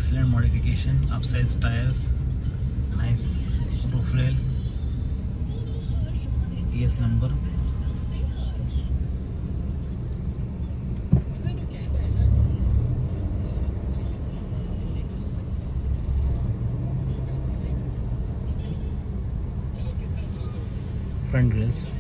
excellent modification, upsize tires, nice roof rail, ES number. Front grills.